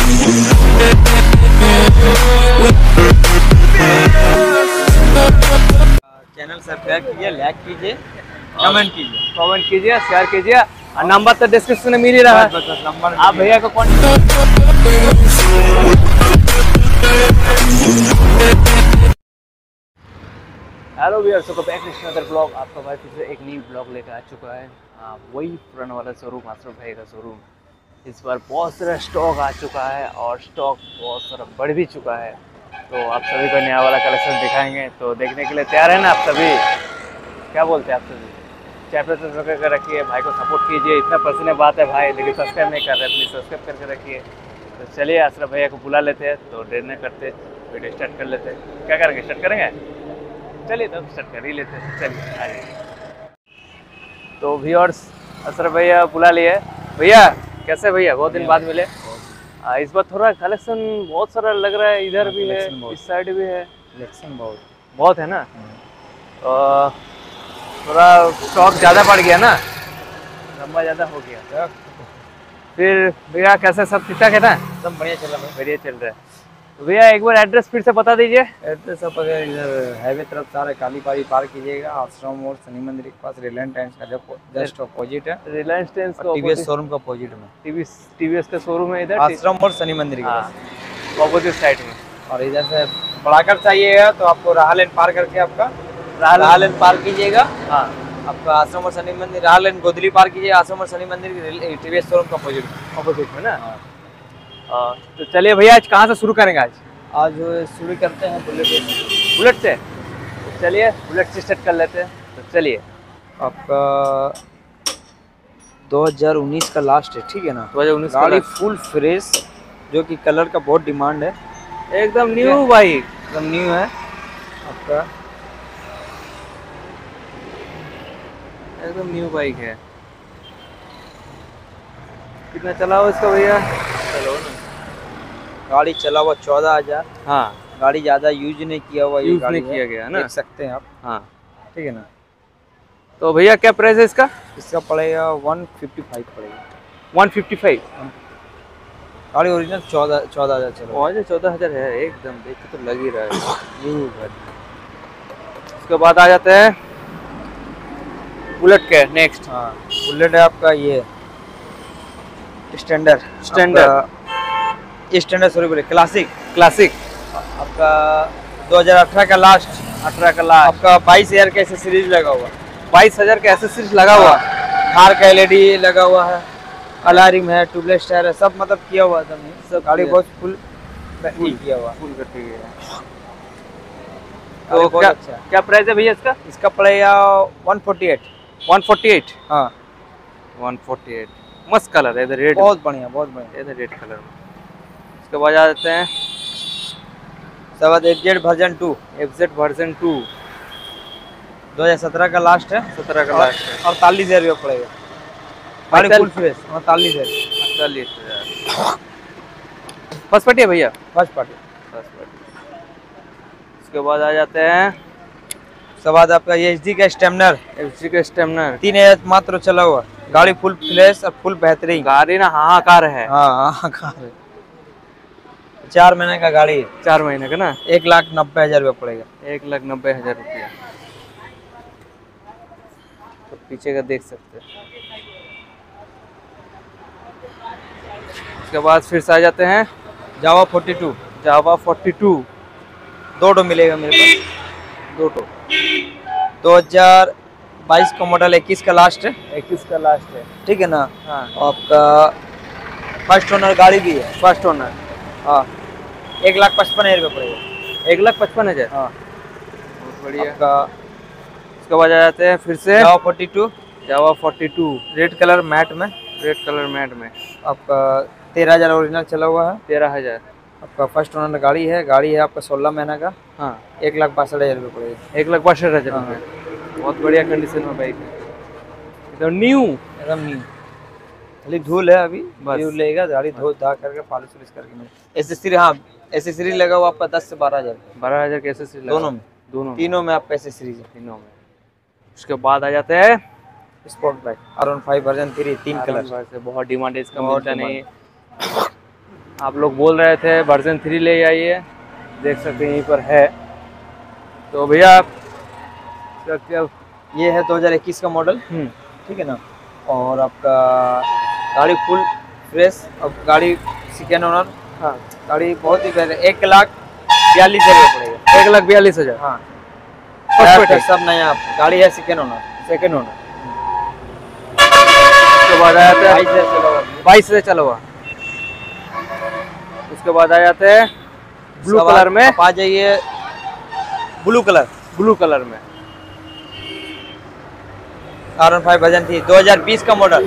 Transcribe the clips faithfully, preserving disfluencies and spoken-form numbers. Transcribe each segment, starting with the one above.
Channel subscribe कीजिए, like कीजिए, comment कीजिए, कमेंट कीजिए, शेयर कीजिए और नंबर तो डिस्क्रिप्शन में मिल ही रहा है, नंबर आप भैया को contact. Hello viewers, welcome back to another blog. आपका भाई फिर से एक नई ब्लॉग लेकर आ चुका है। हाँ, वही पुराना वाला शोरूम, आश्रम भाई का शोरूम। इस बार बहुत सारा स्टॉक आ चुका है और स्टॉक बहुत सारा बढ़ भी चुका है, तो आप सभी को नया वाला कलेक्शन दिखाएंगे। तो देखने के लिए तैयार है ना आप सभी? क्या बोलते हैं आप सभी? चैनल सब्सक्राइब कर रखिए, भाई को सपोर्ट कीजिए। इतना पर्सनल बात है भाई, लेकिन सब्सक्राइब नहीं कर रहे, प्लीज़ सब्सक्राइब करके रखिए। तो चलिए आश्रम भैया को बुला लेते हैं, तो देर नहीं करते, वीडियो स्टार्ट कर लेते हैं। क्या करेंगे, स्टार्ट करेंगे? चलिए तब स्टार्ट कर ही लेते हैं, चलिए आ जाइए। तो व्यूअर्स, अशरफ भैया बुला लिए। भैया कैसे भैया, बहुत दिन बाद मिले। आ, इस बार थोड़ा कलेक्शन बहुत सारा लग रहा है, इधर भी है, इस साइड भी है, कलेक्शन बहुत बहुत है ना। तो थोड़ा स्टॉक ज़्यादा बढ़ गया ना, लंबा ज़्यादा हो गया। फिर भैया कैसे, सब ठीक ठाक है ना? सब बढ़िया चल रहा है, बढ़िया चल रहा है। तो भैया एक बार एड्रेस फिर से बता दीजिए। एड्रेस आप अगर इधर हाईवे तरफ से आ रहे कालीपाड़ी पार कीजिएगा, आश्रम मोड़ शनि मंदिर के पास रिलायंस ट्रेंड्स का जस्ट अपोजिट है। रिलायंस ट्रेंड्स का टीवीएस शोरूम का अपोजिट में टीवीएस टीवीएस का शोरूम है इधर, आश्रम मोड़ शनि मंदिर के पास ऑपोजिट साइड में। और इधर से बढ़ाकर चाहिएगा तो आपको राह लेन पार करके आपका राह लेन पार कीजिएगा। हाँ, आपका आश्रम और शनि मंदिर, राह लेन गोदली पार कीजिए, आश्रम और शनि मंदिर टीवीएस शोरूम का अपोजिट में ऑपोजिट में ना। हाँ, तो चलिए भैया आज कहाँ से शुरू करेंगे? आज आज शुरू करते हैं बुलेट से। बुलेट से? तो चलिए बुलेट से स्टार्ट कर लेते हैं। तो चलिए, आपका दो हज़ार उन्नीस का लास्ट है, ठीक है ना? दो हज़ार उन्नीस गाड़ी फुल फ्रेश, जो कि कलर का बहुत डिमांड है, एकदम न्यू बाइक, एकदम न्यू है आपका, एकदम न्यू बाइक है। कितना चला हुआ इसका भैया? चलो ना, गाड़ी चला हुआ चौदह हजार। हाँ, गाड़ी ज़्यादा यूज नहीं किया हुआ, यूज नहीं किया गया ना, देख सकते हैं आप। हाँ ठीक है ना? तो भैया क्या प्राइस है इसका? इसका पड़ेगा वन फिफ्टी फाइव पड़ेगा। One fifty five. गाड़ी ओरिजिनल चौदह चौदह हजार चलो और चौदह हजार है, एकदम देख के तो लग ही रहा है न्यू है। उसके बाद आ जाते हैं बुलेट के नेक्स्ट। हाँ, बुलेट है आपका ये स्टैंडर्ड स्टैंडर्ड स्टैंडर्ड सॉरी बोले क्लासिक क्लासिक आपका दो हज़ार अठारह का लास्ट, अठारह का लास्ट। आपका बाईस हजार का एसेसरीज लगा हुआ, बाईस हजार का एसेसरीज लगा हुआ, कार का एलईडी लगा हुआ है, अलार्म है, ट्यूबलेस टायर है, सब मतलब किया हुआ था। सब गाड़ी बहुत फुल फुल किया हुआ, फुल करके गया। तो तो क्या अच्छा क्या प्राइस है भैया इसका? इसका पड़ेगा one forty eight. One forty eight. हाँ, वन फोर्टी एट। मस्त कलर है, इधर रेड, बहुत बढ़िया बहुत बढ़िया, इधर रेड कलर में। उसके बाद आ जाते हैं सब FZ version two, FZ version two, दो हज़ार सत्रह का लास्ट है, सत्रह का लास्ट है। अड़तालीस हजार रुपया पड़ेगा। गाड़ी फुल फ्रेश, अड़तालीस हजार अड़तालीस हजार। फर्स्ट पार्टी है भैया? First party. First party. उसके बाद आ जाते हैं उसके बाद आपका ये एचडी का स्टेमनर, एचडी का स्टेमनर, तीन हजार मात्र चला हुआ। गाड़ी फुल फ्रेश और फुल बेहतरीन गाड़ी ना हाहाकार है। हाँ हाँ कार, चार महीने का गाड़ी है, चार महीने का ना, एक लाख नब्बे हजार रुपया पड़ेगा। एक लाख नब्बे हजार रुपया। तो पीछे का देख सकते हैं। उसके बाद फिर से आ जाते हैं Jawa forty two, Jawa forty two, दो टो मिलेगा मेरे पास, दो टो। दो हज़ार बाईस का मॉडल, इक्कीस का लास्ट है, इक्कीस का लास्ट है, ठीक है ना? हाँ, आपका फर्स्ट ओनर गाड़ी भी है, फर्स्ट ओनर। हाँ, एक लाख पचपन हजार रुपये पड़ेगा। एक लाख पचपन हजार। हाँ, बहुत बढ़िया। आपका उसके बाद आ जाते हैं फिर से Jawa forty two, Jawa forty two, red colour matte में, रेड कलर मैट में, आपका तेरह हजार ओरिजिनल चला हुआ है। तेरह हजार। आपका फर्स्ट ओनर गाड़ी है, गाड़ी है आपका सोलह महीना का। हाँ, एक लाख बासठ हजार रुपये पड़ेगा। एक लाख बासठ हजार हाँ। रुपये। बहुत बढ़िया कंडीशन में बाइक है, एकदम न्यू, एकदम न्यू, खाली धूल है अभी, बस। धूल लेगा, गाड़ी धो धा करके पॉलिश वॉलिश करके मिले। एसेसरी, हाँ एसेसरी लगा हुआ आपका दस से बारह हजार, बारह हजार कैसे से दोनों में, दोनों तीनों में आपका एसेसरीज है, तीनों में। उसके बाद आ जाते हैं sport bike R one five version three, तीन कलर से बहुत डिमांड है इसका, बहुत मिलता नहीं। आप लोग बोल रहे थे वर्जन थ्री ले आइए, देख सकते हैं यहीं पर है। तो भैया आप क्या, ये है दो हज़ार इक्कीस का मॉडल, ठीक है ना। और आपका गाड़ी फुल फ्रेश, अब गाड़ी सेकेंड ओनर। हाँ, गाड़ी बहुत ही पहले एक लाख बयालीस हजार पड़ेगा। एक लाख बयालीस हजार हाँ, फर्स्ट सब नया गाड़ी है, सेकेंड ओनर। Second owner. उसके बाद आ जाता है बाईस हजार चला हुआ बाईस हजार चला हुआ। उसके बाद आ जाते हैं ब्लू कलर में। आप आ जाइए ब्लू कलर ब्लू कलर में R one five version three, दो हज़ार बीस का मॉडल।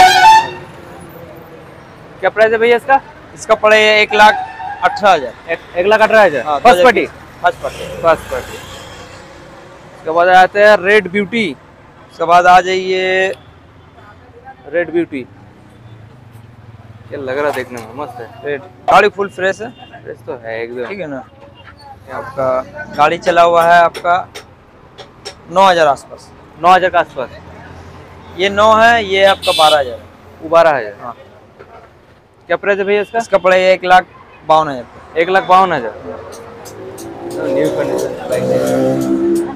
क्या प्राइस है भैया इसका? इसका पड़े एक लाख अठारह हजार। एक, एक लाख अठारह हजार first party. First party first party. उसके बाद आ जाते हैं रेड ब्यूटी। उसके बाद आ जाइए रेड ब्यूटी, क्या लग रहा है देखने में, मस्त है। रेड गाड़ी फुल फ्रेश है, फ्रेश तो है एकदम, ठीक है ना। ये आपका गाड़ी चला हुआ है आपका नौ हजार आसपास, नौ हजार के आसपास। ये नौ है, ये आपका बारह हजार है। वो बारह हजार। हाँ। क्या प्राइस है भैया इसका? इसका पड़ेगा एक लाख बावन हजार। एक लाख बावन हजार न्यू कंडीशन।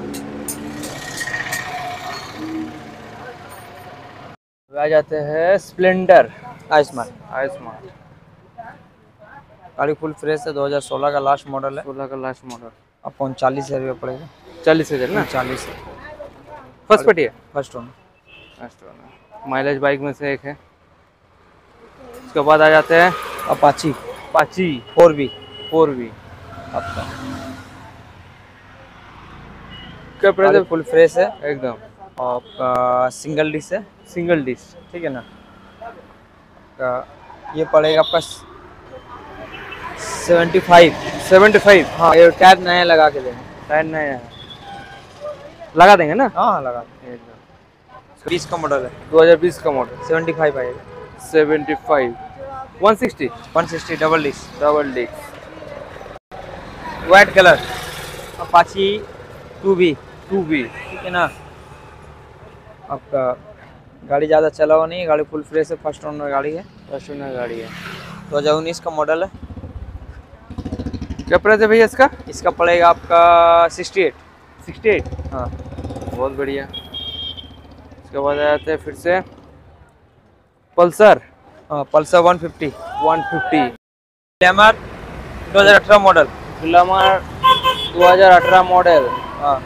आ जाते हैं स्प्लेंडर आयुष्मान। आयुष्मान। गाड़ी फुल फ्रेश है, दो हज़ार सोलह का लास्ट मॉडल है। सोलह का लास्ट मॉडल। आपको उनचालीस हजार रुपया पड़ेगा। चालीस हजार ना? चालीस। फर्स्ट पार्टी है? First owner. First owner. Mileage bike में से एक है। उसके बाद आ जाते हैं Apache Apache four B. Four B आपका क्या प्राइस है? फुल फ्रेश है एकदम। और आपका सिंगल डिश है। सिंगल डिश, ठीक है ना। का ये पड़ेगा आपका सेवेंटी फाइव। Seventy five. हाँ, ये टायर नया लगा के देंगे। टायर नया है, लगा देंगे ना? हाँ लगा देंगे। बीस का मॉडल है, दो हज़ार बीस का मॉडल। सेवेंटी फाइव आएगा। Seventy five. One sixty. One sixty double dish. Double disc. White colour Apache two B. Two B, ठीक है ना। आपका गाड़ी ज़्यादा चला हुआ नहीं है, गाड़ी फुल फ्रेश है, फर्स्ट ओनर गाड़ी है। फर्स्ट ओनर गाड़ी है, दो हज़ार उन्नीस का मॉडल है। क्या प्राइस है भैया इसका? इसका पड़ेगा आपका सिक्सटी एट। Sixty eight. हाँ, बहुत बढ़िया। उसके बाद आ जाते हैं फिर से पल्सर। हाँ Pulsar one fifty. One fifty. Glamour दो हज़ार अठारह मॉडल। ग्लैमर दो हज़ार अठारह मॉडल। हाँ,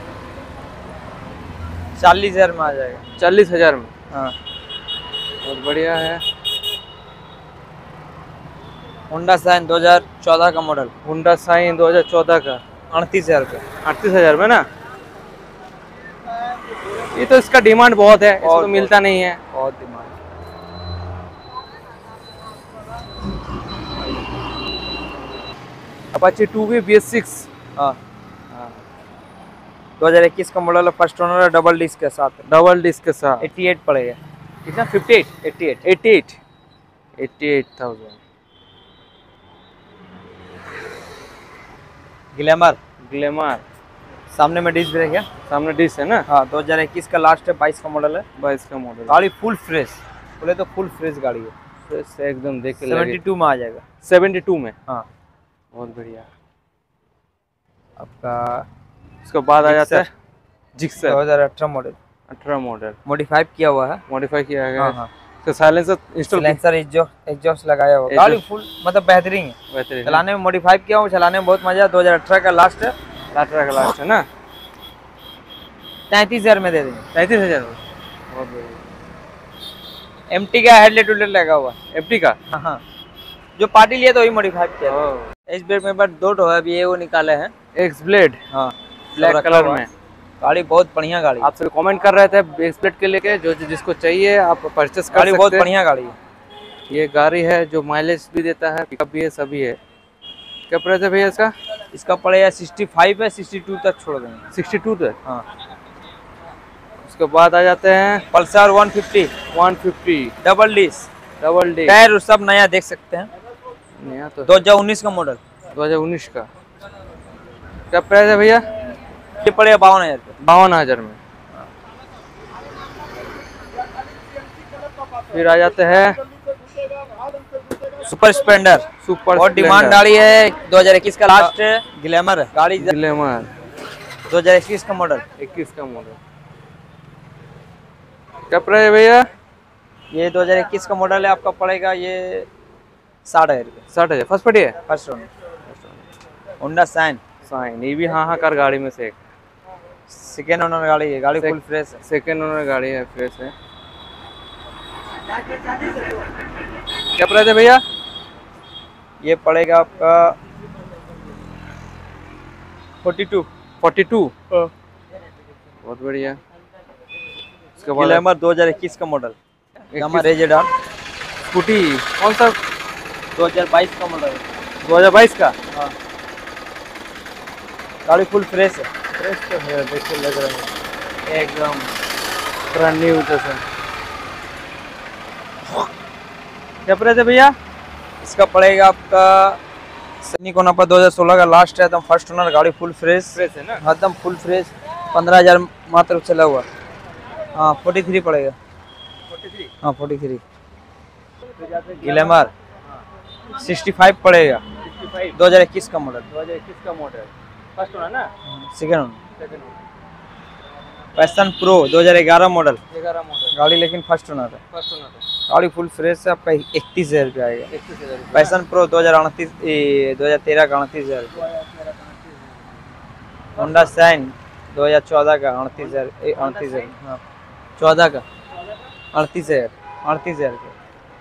चालीस हजार में आ जाएगा। चालीस हजार में। हाँ, बहुत बढ़िया है। होंडा साइन दो हज़ार चौदह का मॉडल। होंडा साइन दो हज़ार चौदह का अड़तीस हजार रुपये। अड़तीस हजार में ना? ये तो इसका डिमांड बहुत है, इसको तो मिलता नहीं है। बहुत demand. Apache two B B S six. हाँ, दो हज़ार इक्कीस का मॉडल है, फर्स्ट ओनर है, डबल डिस्क के साथ। डबल डिस्क के साथ। अठासी पड़ेगा। कितना? Fifty eight. अठासी। Eighty eight. Eighty eight thousand. Glamour. Glamour सामने में डिस्क ब्रेक है। सामने डिस्क है ना? हाँ, दो हज़ार इक्कीस का लास्ट है, बाईस का मॉडल है। बाईस का मॉडल। गाड़ी फुल फ्रेश, बोले तो फुल फ्रेश गाड़ी है। फ्रेश एकदम, देख के सेवेंटी टू में आ जाएगा। सेवेंटी टू में। हाँ, बहुत बढ़िया। आपका उसके बाद आ जाता है जिक्सर। दो हज़ार अठारह मॉडल। अठारह मॉडल। मॉडिफाई किया हुआ है। मॉडिफाई किया गया हाँ, है। हाँ। तो silencer install, silencer exhaust exhaust लगाया हुआ। गाड़ी फुल मतलब बेहतरीन है, बेहतरीन चलाने में मॉडिफाई किया हुआ, चलाने में बहुत मजा है। दो हज़ार अठारह का लास्ट है। अठारह का लास्ट है ना? तैंतीस हजार में दे देंगे। तैंतीस हजार में। बहुत बढ़िया। एमटी का हेडलाइट उडलाइट लगा हुआ। एफटी का? हाँ, हाँ, जो पार्टी लिया तो वही मॉडिफाई किया। ओह। इस ब्रेक में बस दो ठो है, अभी ये वो निकाले हैं। X blade. हाँ, ब्लैक कलर में। गाड़ी बहुत बढ़िया गाड़ी। आप सभी कमेंट कर रहे थे एक्स ब्लेड के लेके, जो जो जिसको चाहिए आप परचेस कर गाड़ी सकते बहुत हैं। बढ़िया गाड़ी है। ये गाड़ी है जो माइलेज भी देता है, पिकअप भी है, सभी है। क्या प्राइस है भैया इसका? इसका पड़ेगा सिक्सटी फाइव है, सिक्सटी टू तक छोड़ देंगे। सिक्सटी टू तक। हाँ। उसके बाद आ जाते हैं Pulsar one fifty. One fifty. Double disc. Double D. Tyre सब नया देख सकते हैं। नया तो दो हज़ार उन्नीस का मॉडल। दो हज़ार उन्नीस का। क्या प्राइस है भैया? ये पड़ेगा बावन हजार रुपये। बावन हजार में। फिर आ जाते हैं सुपर स्प्लेंडर सुपर और डिमांड गाड़ी है, दो हज़ार इक्कीस का लास्ट ग्लैमर गाड़ी, ग्लैमर दो हज़ार इक्कीस का मॉडल। इक्कीस का मॉडल। क्या प्राइस है भैया? ये दो हज़ार इक्कीस का मॉडल है, आपका पड़ेगा ये साठ हजार रुपये। साठ हजार फर्स्ट पार्टी है? First owner Honda shine. Shine ये भी हाँ हाँ कार गाड़ी में से एक सेकेंड ओनर गाड़ी है, गाड़ी फुल फ्रेश है। सेकेंड ओनर गाड़ी है, फ्रेश है। क्या प्राइस है भैया? ये पड़ेगा आपका फोर्टी टू। फोर्टी टू बहुत बढ़िया। उसके बाद ग्लैमर दो हज़ार इक्कीस का मॉडल, ग्लैमर रेजेडान स्कूटी कौन सा? दो हज़ार बाईस का मॉडल है। दो हज़ार बाईस का? हाँ, गाड़ी फुल फ्रेश है। फ्रेश तो है, देखिए लग रहा है एकदम ब्रांड न्यू जैसा। क्या प्राइस है भैया? इसका पड़ेगा आपका सनी कोना पर दो हज़ार सोलह का लास्ट है, एकदम फर्स्ट ओनर गाड़ी फुल फ्रेश फ्रेश है ना? एकदम फुल फ्रेश, पंद्रह हजार मात्र चला हुआ। हाँ फोर्टी थ्री पड़ेगा। Forty three? हाँ forty three. Glamour sixty five पड़ेगा, सिक्सटी फाइव दो हज़ार इक्कीस का मॉडल। दो हज़ार इक्कीस का मॉडल, फर्स्ट ओनर ना? Second owner. Second owner. Passion Pro दो हज़ार ग्यारह मॉडल ग्यारह मॉडल गाड़ी, लेकिन फर्स्ट ओनर है। फर्स्ट ओनर है। गाड़ी फुल फ्रेश है, आपका इकतीस हजार रुपया आएगा। इक्कीस हजार पैशन प्रो दो हज़ार अड़तीस दो हज़ार तेरह का अड़तीस हजार रुपया। होंडा साइन दो हज़ार चौदह का अड़तीस हजार अड़तीस हजार हाँ चौदह का अड़तीस हजार अड़तीस हजार रुपये।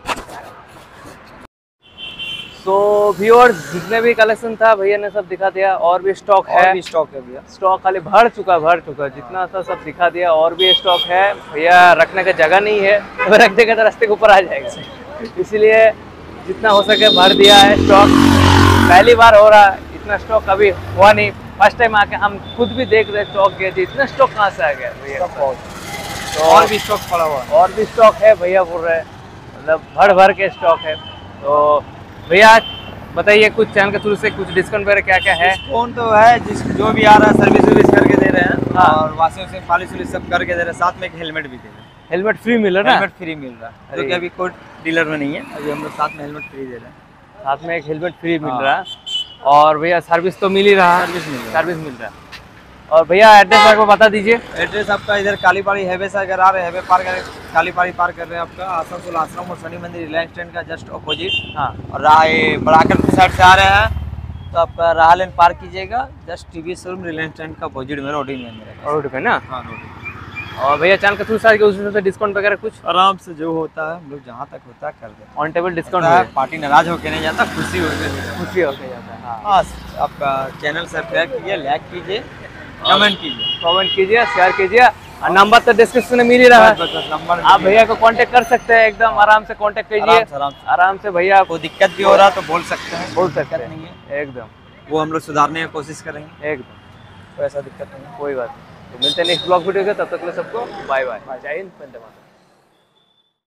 तो व्यूअर्स जितने भी कलेक्शन था भैया ने सब दिखा दिया, और भी स्टॉक है। और भी स्टॉक है भैया, स्टॉक खाली भर चुका भर चुका जितना था सब दिखा दिया, और भी स्टॉक है भैया। रखने का जगह नहीं है तो रख देगा तो रास्ते के ऊपर आ जाएगा, इसलिए जितना हो सके भर दिया है स्टॉक। पहली बार हो रहा, इतना स्टॉक कभी हुआ नहीं। फर्स्ट टाइम आके हम खुद भी देख रहे स्टॉक गए थे, इतना स्टॉक कहाँ से आ गया भैया? तो और भी स्टॉक पड़ा हुआ है। और भी स्टॉक है भैया बोल रहे, मतलब भर भर के स्टॉक है। तो भैया बताइए कुछ चैनल के थ्रू से कुछ डिस्काउंट वगैरह क्या क्या है? डिस्काउंट तो है, जिस जो भी आ रहा है सर्विस वर्विस करके दे रहे हैं। हाँ। और वाशिंग से पॉलिश वॉलिश सब करके दे रहे हैं, साथ में एक हेलमेट भी दे रहे हैं। हेलमेट फ्री मिल रहा है ना? हेलमेट फ्री मिल रहा है, जो कि अभी कोई डीलर में नहीं है, अभी हम लोग साथ में हेलमेट फ्री दे रहे हैं। साथ में एक हेलमेट फ्री मिल हाँ। रहा है, और भैया सर्विस तो मिल ही रहा है। सर्विस मिल रहा है। सर्विस मिल रहा है। और भैया एड्रेस आपको बता दीजिए। एड्रेस आपका इधर कालीपाड़ी हाईवे से अगर आ रहे हैं, हाईवे पार कर कालीपाड़ी पार कर रहे हैं, आपका आसनसोल आश्रम और शनि मंदिर रिलायंस स्टैंड का जस्ट अपोजिट। हाँ, और राह बड़ाकर साइड से आ रहे हैं तो आप राह लेन पार कीजिएगा, just TV showroom Reliance stand का अपोजिट में रोड ही में मेरा। रोड पे ना? हाँ रोड। और भैया चैनल के थ्रू से उसमें डिस्काउंट वगैरह कुछ आराम से जो होता है हम लोग जहाँ तक होता है कर देते ऑन टेबल हैं। डिस्काउंट? पार्टी नाराज होकर नहीं जाता, खुशी होकर खुशी होकर जाता है। हाँ, हाँ। आपका चैनल सब्सक्राइब कीजिए, लाइक कीजिए, कमेंट कीजिए, कमेंट कीजिए, शेयर कीजिए, और नंबर तो डिस्क्रिप्शन में मिल ही रहा है। नंबर आप भैया को कांटेक्ट कर सकते हैं, एकदम आराम से कांटेक्ट कीजिए। आराम से आराम से। आराम से भैया कोई दिक्कत भी हो रहा तो बोल सकते हैं, बोल सकते दिक्कत हैं। नहीं है, एकदम वो हम लोग सुधारने की कोशिश करेंगे, एकदम कोई ऐसा दिक्कत नहीं है। कोई बात नहीं। तो मिलते हैं नेक्स्ट ब्लॉग वीडियो के, तब तक के लिए सबको बाय बाय। जय हिंद, वंदे मातरम।